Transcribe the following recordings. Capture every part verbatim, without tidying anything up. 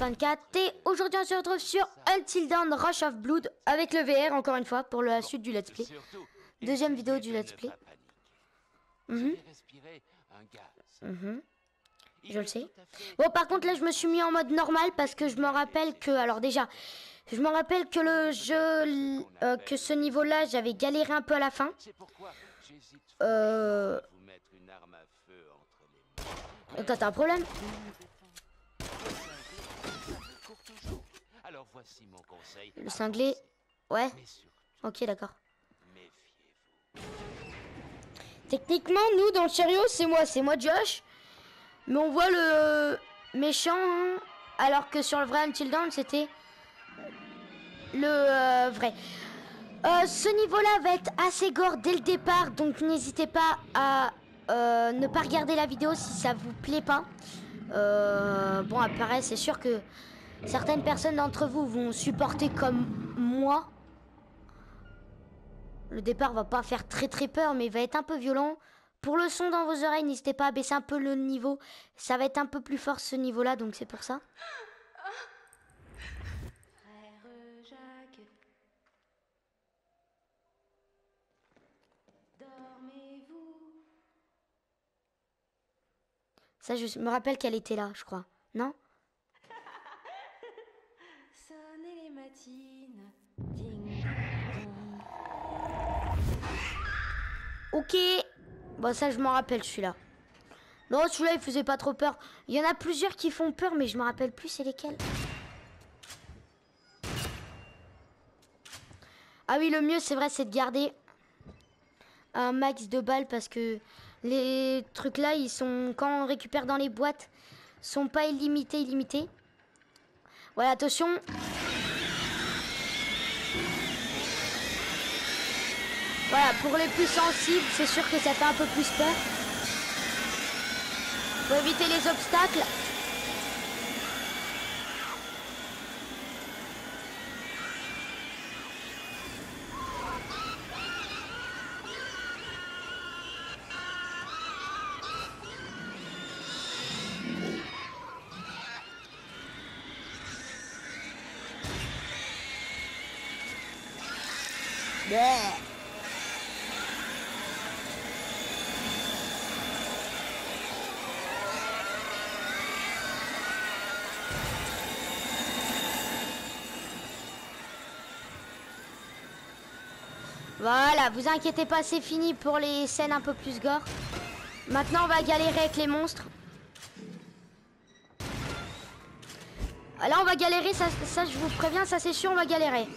vingt-quatre et aujourd'hui on se retrouve sur Until Dawn Rush of Blood avec le V R encore une fois pour la suite du let's play. Deuxième vidéo du let's play. Mmh. Mmh. Je le sais. Bon par contre là je me suis mis en mode normal parce que je me rappelle que, alors déjà, je me rappelle que le jeu, euh, que ce niveau là j'avais galéré un peu à la fin. Euh... Attends, t'as un problème? Alors voici mon conseil. Le cinglé, ouais. Ok, d'accord. Techniquement, nous dans le sérieux, c'est moi, c'est moi Josh. Mais on voit le méchant, hein, alors que sur le vrai Until Dawn, c'était le euh, vrai. Euh, ce niveau-là va être assez gore dès le départ, donc n'hésitez pas à euh, ne pas regarder la vidéo si ça vous plaît pas. Euh, bon, après, c'est sûr que certaines personnes d'entre vous vont supporter comme moi. Le départ va pas faire très très peur, mais il va être un peu violent. Pour le son dans vos oreilles, n'hésitez pas à baisser un peu le niveau. Ça va être un peu plus fort ce niveau-là, donc c'est pour ça. Frère Jacques, dormez-vous? Ça, je me rappelle qu'elle était là, je crois. Non? Sonnez les matines. Ding dong. Ok. Bon, ça, je m'en rappelle, celui-là. Non, celui-là, il faisait pas trop peur. Il y en a plusieurs qui font peur, mais je me rappelle plus c'est lesquels. Ah oui, le mieux, c'est vrai, c'est de garder un max de balles parce que les trucs là, ils sont, quand on récupère dans les boîtes, sont pas illimités, illimités. Voilà, attention. Voilà, pour les plus sensibles, c'est sûr que ça fait un peu plus peur. Faut éviter les obstacles. Yeah. Voilà, vous inquiétez pas, c'est fini pour les scènes un peu plus gore. Maintenant, on va galérer avec les monstres. Là, on va galérer, ça, ça je vous préviens, ça c'est sûr, on va galérer.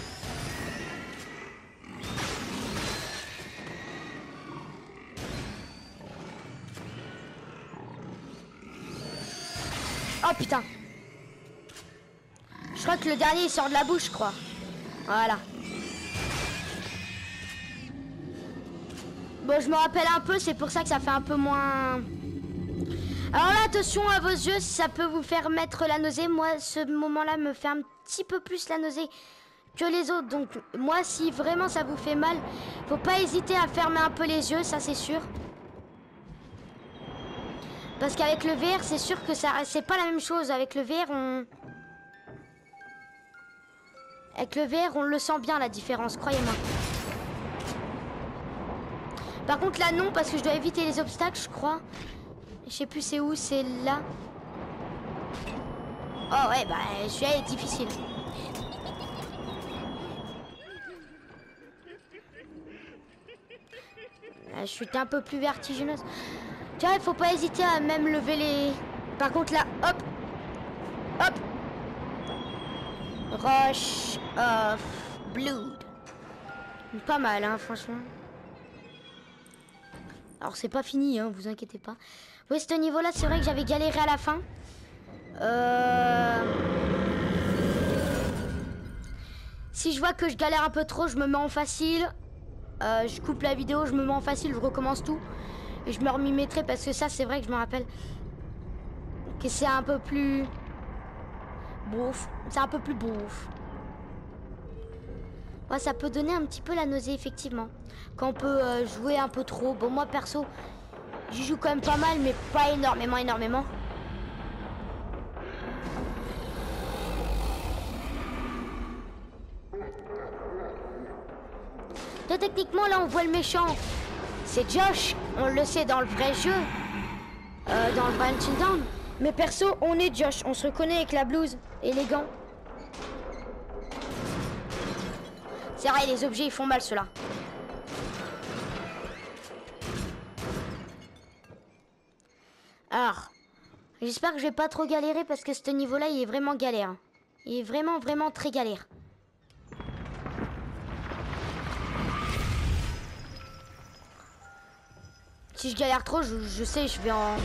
Oh putain. Je crois que le dernier il sort de la bouche, je crois. Voilà. Bon, je me rappelle un peu, c'est pour ça que ça fait un peu moins... Alors là, attention à vos yeux, ça peut vous faire mettre la nausée. Moi, ce moment-là me fait un petit peu plus la nausée que les autres. Donc, moi, si vraiment ça vous fait mal, faut pas hésiter à fermer un peu les yeux, ça c'est sûr. Parce qu'avec le V R, c'est sûr que ça, c'est pas la même chose. Avec le V R, on... Avec le V R, on le sent bien, la différence, croyez-moi. Par contre, là, non, parce que je dois éviter les obstacles, je crois. Je sais plus c'est où, c'est là. Oh ouais, bah, celui-là est difficile. Là, je suis un peu plus vertigineuse. Tu vois, il faut pas hésiter à même lever les... Par contre, là, hop. Hop. Rush of Blood. Pas mal, hein, franchement. Alors, c'est pas fini, hein, vous inquiétez pas. Oui, ce niveau-là, c'est vrai que j'avais galéré à la fin. Euh... Si je vois que je galère un peu trop, je me mets en facile. Euh, je coupe la vidéo, je me mets en facile, je recommence tout. Et je me remettrai parce que ça, c'est vrai que je me rappelle que c'est un peu plus... Bouf. C'est un peu plus bouf. Ouais, ça peut donner un petit peu la nausée, effectivement. Quand on peut euh, jouer un peu trop. Bon, moi, perso, j'y joue quand même pas mal, mais pas énormément, énormément. techniquement, là, on voit le méchant. C'est Josh. On le sait dans le vrai jeu. Euh, dans le vrai Until Dawn. Mais perso, on est Josh. On se reconnaît avec la blouse et les gants. C'est vrai, les objets, ils font mal, ceux-là. Alors, j'espère que je vais pas trop galérer parce que ce niveau-là, il est vraiment galère. Il est vraiment, vraiment très galère. Si je galère trop, je, je sais, je vais en...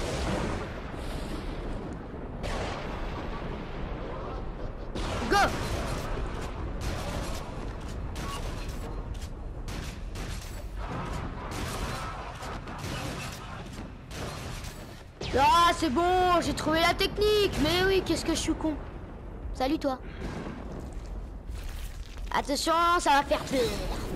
Go! Ah, c'est bon, j'ai trouvé la technique. Mais oui, qu'est-ce que je suis con. Salut, toi. Attention, ça va faire peur.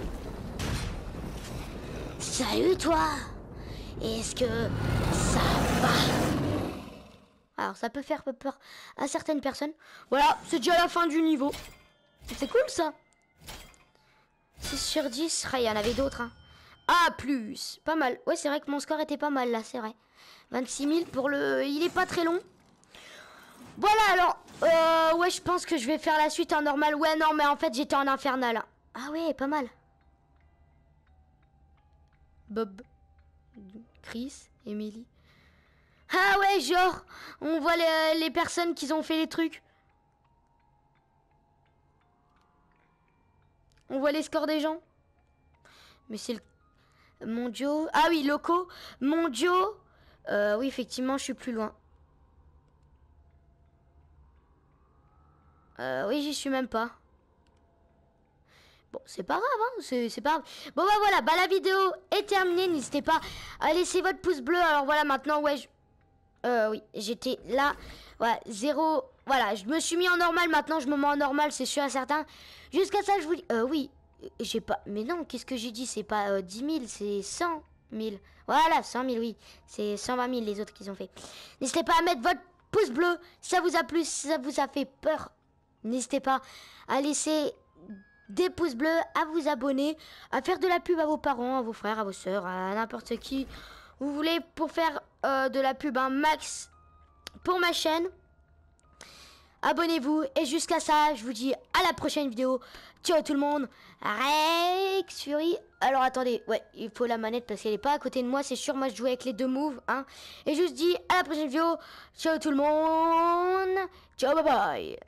Salut, toi. Est-ce que ça va? Alors, ça peut faire peur à certaines personnes. Voilà, c'est déjà la fin du niveau. C'est cool, ça. six sur dix. Ah, il y en avait d'autres. Hein. Ah, plus. Pas mal. Ouais, c'est vrai que mon score était pas mal, là, c'est vrai. vingt-six mille pour le... Il est pas très long. Voilà, alors... Euh, ouais, je pense que je vais faire la suite en normal. Ouais, non, mais en fait, j'étais en infernal. Ah ouais, pas mal. Bob. Chris. Emily. Ah ouais, genre... On voit les, les personnes qui ont fait les trucs. On voit les scores des gens. Mais c'est le... Mondio... Ah oui, locaux. Mondio... Euh, oui, effectivement, je suis plus loin. Euh, oui, j'y suis même pas. Bon, c'est pas grave, hein, c'est pas grave. Bon, bah voilà, bah la vidéo est terminée. N'hésitez pas à laisser votre pouce bleu. Alors voilà, maintenant, ouais, je... Euh, oui, j'étais là. Voilà, zéro... Voilà, je me suis mis en normal. Maintenant, je me mets en normal, c'est sûr et certain. Jusqu'à ça, je vous dis... Euh, oui, j'ai pas... Mais non, qu'est-ce que j'ai dit? C'est pas euh, dix mille, c'est cent mille. Voilà, cent mille, oui. C'est cent vingt mille les autres qu'ils ont fait. N'hésitez pas à mettre votre pouce bleu si ça vous a plu, si ça vous a fait peur. N'hésitez pas à laisser des pouces bleus, à vous abonner, à faire de la pub à vos parents, à vos frères, à vos sœurs, à n'importe qui vous voulez pour faire euh, de la pub un max pour ma chaîne. Abonnez-vous et jusqu'à ça, je vous dis à la prochaine vidéo. Ciao tout le monde. Rex Fury. Alors attendez, ouais, il faut la manette parce qu'elle est pas à côté de moi, c'est sûr. Moi je joue avec les deux moves, hein. Et je vous dis à la prochaine vidéo. Ciao tout le monde. Ciao, bye bye.